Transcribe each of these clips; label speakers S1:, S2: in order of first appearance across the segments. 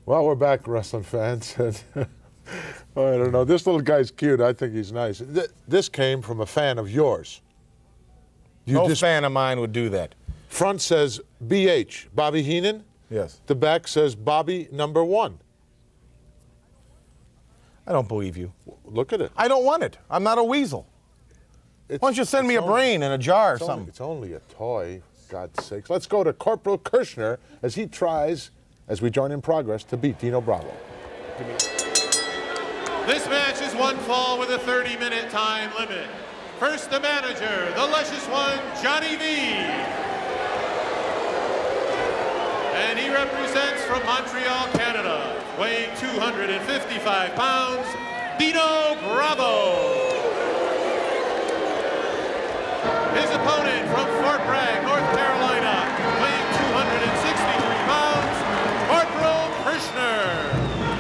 S1: Well, we're back, wrestling fans. I don't know. This little guy's cute. I think he's nice. This came from a fan of yours.
S2: No fan of mine would do that.
S1: Front says BH, Bobby Heenan.
S2: Yes.
S1: The back says Bobby #1.
S2: I don't believe you.
S1: Look at it.
S2: I don't want it. I'm not a weasel. Why don't you send me a brain in a jar or something?
S1: It's only a toy, God's sakes. Let's go to Corporal Kirshner as he tries, as we join in progress, to beat Dino Bravo.
S3: This match is one fall with a 30-minute time limit. First, the manager, the luscious one, Johnny V. And he represents from Montreal, Canada, weighing 255 pounds, Dino Bravo. His opponent from Fort Bragg, North Carolina, weighing 263 pounds, Corporal Kirshner.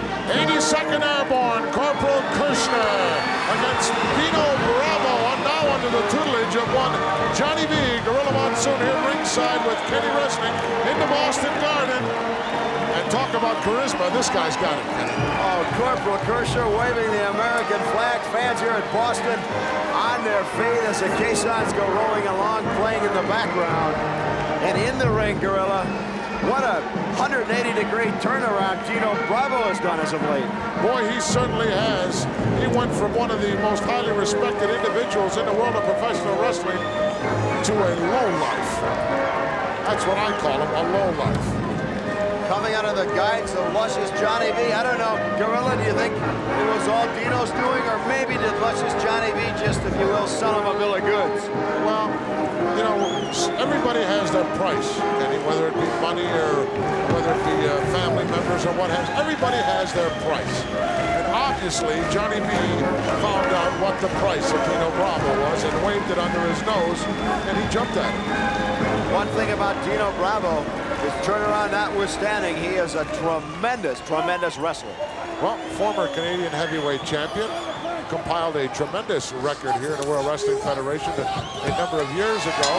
S1: 82nd Airborne, Corporal Kirshner against Dino Bravo, and now under the tutelage of one Johnny V. Gorilla Monsoon here ringside with Kenny Wrestling in the Boston Garden. And talk about charisma, this guy's got it, Kenny.
S4: Oh, Corporal Kirshner waving the American flag. Fans here at Boston on their feet as the caissons go rolling along, playing in the background. And in the ring, Gorilla, what a 180-degree turnaround Dino Bravo has done as of late.
S1: Boy, he certainly has. He went from one of the most highly respected individuals in the world of professional wrestling to a lowlife. That's what I call him, a lowlife.
S4: Coming under the guidance of luscious Johnny V. I don't know, Gorilla, do you think it was all Dino's doing, or maybe did luscious Johnny V just, if you will, sell him a bill of goods?
S1: Well, you know, everybody has their price, Kenny, whether it be money or whether it be family members or what have you. Everybody has their price. And obviously, Johnny V found out what the price of Dino Bravo was and waved it under his nose, and he jumped at it.
S4: One thing about Dino Bravo, his turnaround notwithstanding, he is a tremendous, tremendous wrestler.
S1: Well, former Canadian heavyweight champion, compiled a tremendous record here in the World Wrestling Federation a number of years ago.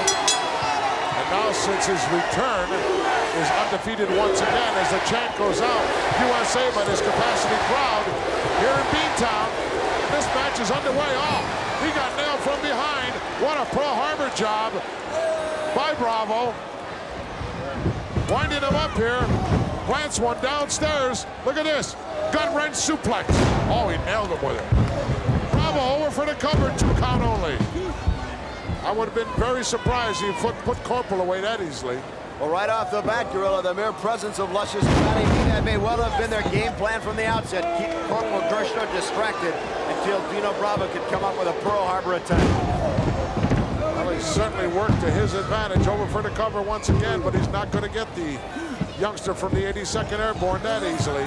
S1: And now, since his return, is undefeated once again as the chant goes out, USA by this capacity crowd here in Beantown. This match is underway. Oh, he got nailed from behind. What a Pearl Harbor job by Bravo. Winding him up here. Plants one downstairs. Look at this. Gut wrench suplex. Oh, he nailed him with it. Bravo over for the cover. 2 count only. I would have been very surprised if he put Corporal away that easily.
S4: Well, right off the bat, Gorilla, the mere presence of luscious Johnny V, that may well have been their game plan from the outset. Keep Corporal Kirshner distracted until Dino Bravo could come up with a Pearl Harbor attack.
S1: Well, he certainly worked to his advantage over for the cover once again, but he's not going to get the youngster from the 82nd Airborne that easily.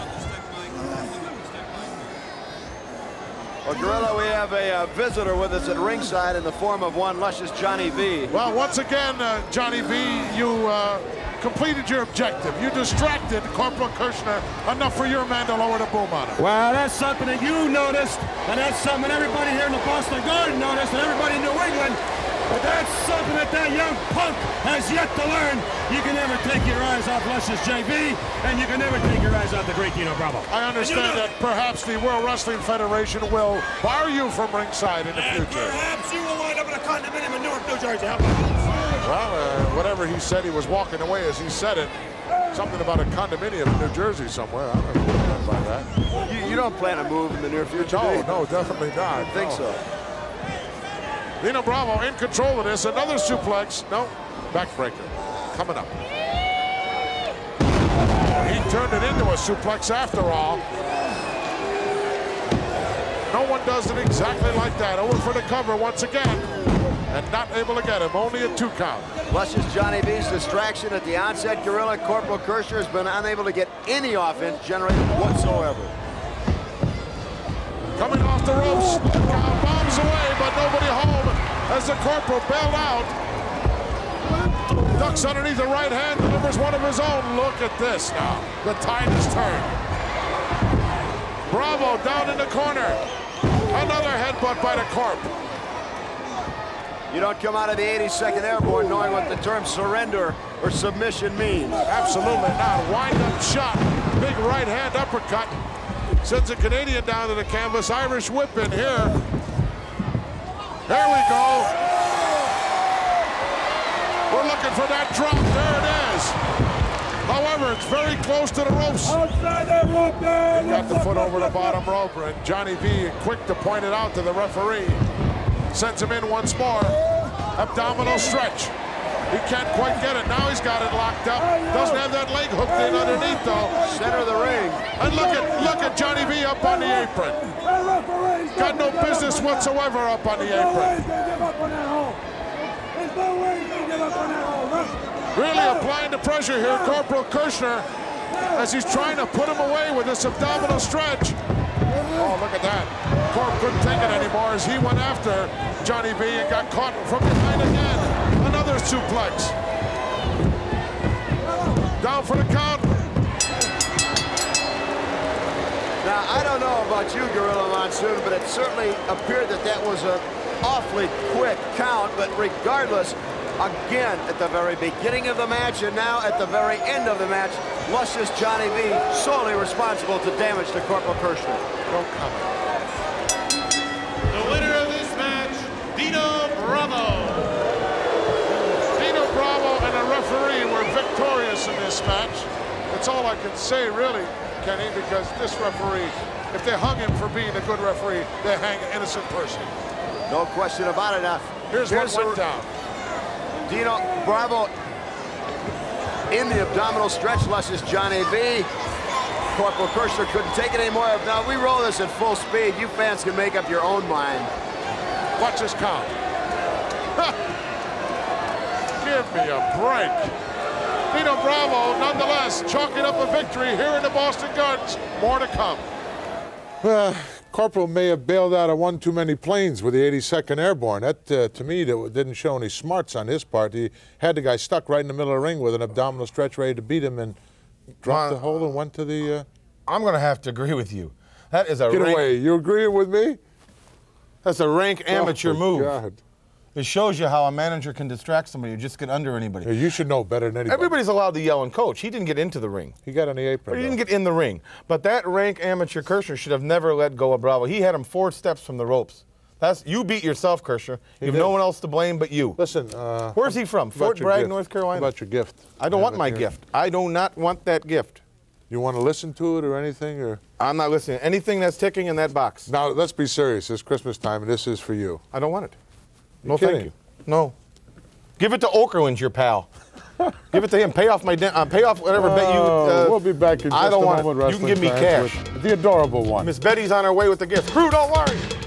S4: Well, Gorilla, we have a visitor with us at ringside in the form of one luscious Johnny V.
S1: Well, once again, Johnny V, you completed your objective. You distracted Corporal Kirshner enough for your man to lower the boom on him.
S5: Well, that's something that you noticed, and that's something everybody here in the Boston Garden noticed, and everybody in New England. But that's something that young punk has yet to learn. You can never take your eyes off luscious JV, and you can never take your eyes off the great Dino Bravo.
S1: I understand that perhaps the World Wrestling Federation will bar you from ringside in the future.
S5: Perhaps you will wind up in a condominium in Newark, New Jersey.
S1: Well, whatever he said, he was walking away as he said it. Something about a condominium in New Jersey somewhere. I don't know what he meant by that.
S4: You don't plan to move in the near future,
S1: No,
S4: do you?
S1: no, definitely not.
S4: I think so.
S1: Dino Bravo in control of this. Another suplex. No, backbreaker coming up. He turned it into a suplex after all. No one does it exactly like that. Over for the cover once again. And not able to get him. Only a 2 count.
S4: Luscious Johnny V's distraction at the onset, Gorilla. Corporal Kirshner has been unable to get any offense generated whatsoever.
S1: Coming off the ropes. Bombs away, but nobody home as the Corporal bailed out. Ducks underneath the right hand, delivers one of his own. Look at this now. The tide has turned. Bravo down in the corner. Another headbutt by the Corp.
S4: You don't come out of the 82nd Airborne knowing what the term surrender or submission means.
S1: Absolutely not. Wind-up shot. Big right hand uppercut. Sends a Canadian down to the canvas. Irish whip in here. There we go. We're looking for that drop. There it is. However, it's very close to the ropes.
S5: Outside that rope there.
S1: Got the foot over the bottom rope, and Johnny V quick to point it out to the referee. Sends him in once more. Abdominal stretch. He can't quite get it. Now he's got it locked up. Doesn't have that leg hooked in underneath though.
S4: Center of the ring.
S1: And look at Johnny V up on the apron. Got no business whatsoever up on the apron. Really applying the pressure here, Corporal Kirchner, as he's trying to put him away with this abdominal stretch. Oh, look at that. Corp couldn't take it anymore as he went after Johnny V and got caught from behind again. Another suplex. Down for the count.
S4: Now, I don't know about you, Gorilla Monsoon, but it certainly appeared that that was an awfully quick count. But regardless, again, at the very beginning of the match and now at the very end of the match, Luscious Johnny V solely responsible to damage to Corporal Kirchner.
S1: No comment.
S3: The winner of this match, Dino Bravo.
S1: Dino Bravo and the referee were victorious in this match. That's all I can say, really, Kenny, because this referee, if they hung him for being a good referee, they hang an innocent person.
S4: No question about it. Now,
S1: Here's what went down.
S4: Dino Bravo in the abdominal stretch. Luscious Johnny V. Corporal Kirchner couldn't take it anymore. Now, we roll this at full speed. You fans can make up your own mind.
S1: Watch this count. Give me a break. Dino Bravo, nonetheless, chalking up a victory here in the Boston Gardens. More to come. Corporal may have bailed out of one too many planes with the 82nd Airborne. That, to me, that didn't show any smarts on his part. He had the guy stuck right in the middle of the ring with an abdominal stretch ready to beat him and dropped the hold and went to the...
S2: I'm going to have to agree with you. That is a
S1: Get away. You agreeing with me?
S2: That's a rank amateur move.
S1: God.
S2: It shows you how a manager can distract somebody or just get under anybody.
S1: Yeah, you should know better than anybody.
S2: Everybody's allowed to yell and coach. He didn't get into the ring.
S1: He got on the apron.
S2: Or he didn't get in the ring. But that rank amateur Kirchner should have never let go of Bravo. He had him 4 steps from the ropes. You beat yourself, Kirchner. You have no one else to blame but you.
S1: Listen,
S2: where's he from? Fort Bragg, North Carolina.
S1: How about your gift?
S2: I don't want my gift. I do not want that gift.
S1: You want to listen to it or anything? Or
S2: I'm not listening. Anything that's ticking in that box.
S1: now, let's be serious. It's Christmas time, and this is for you.
S2: I don't want it. No,
S1: kidding?
S2: thank you. No. Give it to Okerlund, your pal. Give it to him. Pay off my pay off whatever bet you.
S1: We'll be back in just
S2: I don't
S1: a
S2: want
S1: moment.
S2: it. You can give me
S1: Wrestling
S2: cash.
S1: Fans, with the adorable one.
S2: Miss Betty's on her way with the gift. Crew, don't worry.